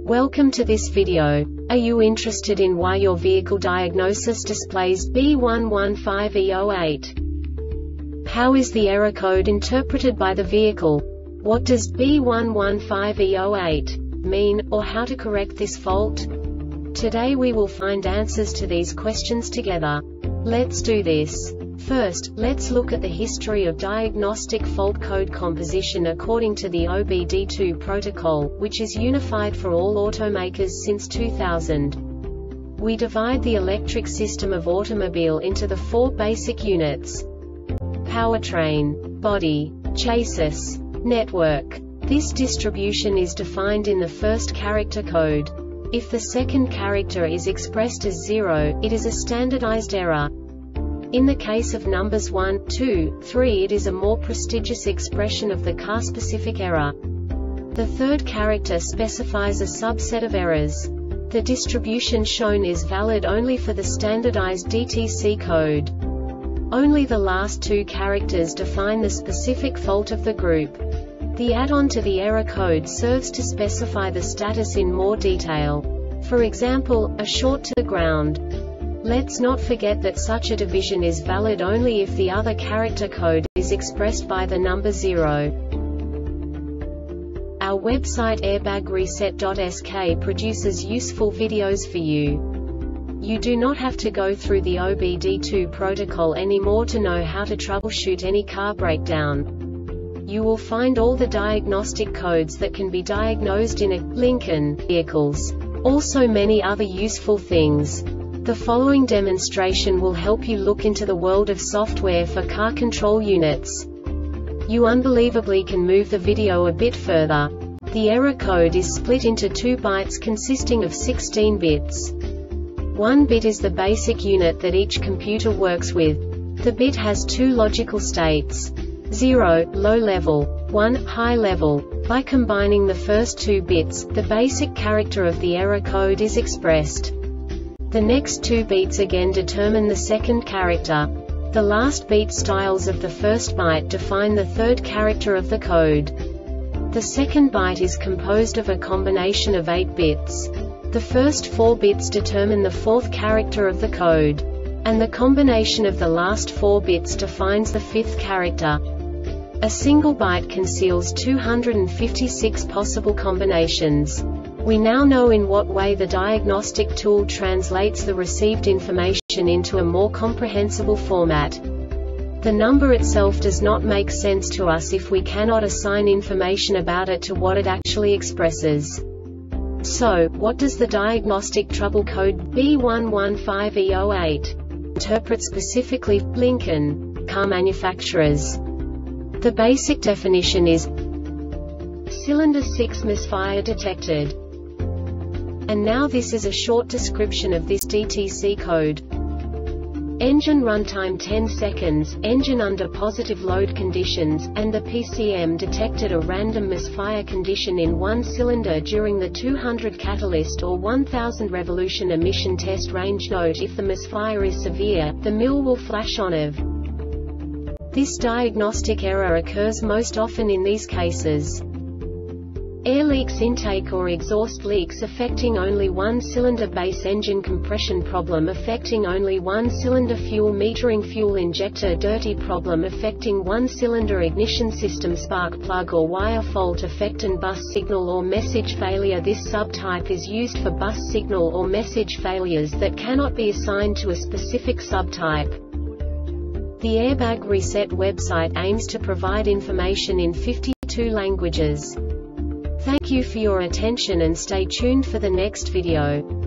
Welcome to this video. Are you interested in why your vehicle diagnosis displays B115E08? How is the error code interpreted by the vehicle? What does B115E08 mean, or how to correct this fault? Today we will find answers to these questions together. Let's do this. First, let's look at the history of diagnostic fault code composition according to the OBD2 protocol, which is unified for all automakers since 2000. We divide the electric system of automobile into the four basic units: powertrain, body, chassis, network. This distribution is defined in the first character code. If the second character is expressed as 0, it is a standardized error. In the case of numbers 1, 2, 3, it is a more prestigious expression of the car-specific error. The third character specifies a subset of errors. The distribution shown is valid only for the standardized DTC code. Only the last two characters define the specific fault of the group. The add-on to the error code serves to specify the status in more detail. For example, a short to the ground. Let's not forget that such a division is valid only if the other character code is expressed by the number 0. Our website airbagreset.sk produces useful videos for you. You do not have to go through the OBD2 protocol anymore to know how to troubleshoot any car breakdown. You will find all the diagnostic codes that can be diagnosed in a Lincoln vehicles. Also many other useful things. The following demonstration will help you look into the world of software for car control units. You unbelievably can move the video a bit further. The error code is split into 2 bytes consisting of 16 bits. 1 bit is the basic unit that each computer works with. The bit has 2 logical states: 0, low level, 1, high level. By combining the first 2 bits, the basic character of the error code is expressed. The next 2 beats again determine the second character. The last beat styles of the first byte define the third character of the code. The second byte is composed of a combination of 8 bits. The first 4 bits determine the fourth character of the code. And the combination of the last 4 bits defines the fifth character. A single byte conceals 256 possible combinations. We now know in what way the diagnostic tool translates the received information into a more comprehensible format. The number itself does not make sense to us if we cannot assign information about it to what it actually expresses. So, what does the diagnostic trouble code B115E08 interpret specifically for Lincoln car manufacturers? The basic definition is cylinder 6 misfire detected. And now this is a short description of this DTC code. Engine runtime 10 seconds, engine under positive load conditions, and the PCM detected a random misfire condition in one cylinder during the 200 catalyst or 1000 revolution emission test range. Note: if the misfire is severe, the mill will flash on of. This diagnostic error occurs most often in these cases: air leaks, intake or exhaust leaks affecting only one cylinder, base engine compression problem affecting only one cylinder, fuel metering, fuel injector dirty problem affecting one cylinder, ignition system spark plug or wire fault affecting bus signal or message failure. This subtype is used for bus signal or message failures that cannot be assigned to a specific subtype. The Airbag Reset website aims to provide information in 52 languages. Thank you for your attention and stay tuned for the next video.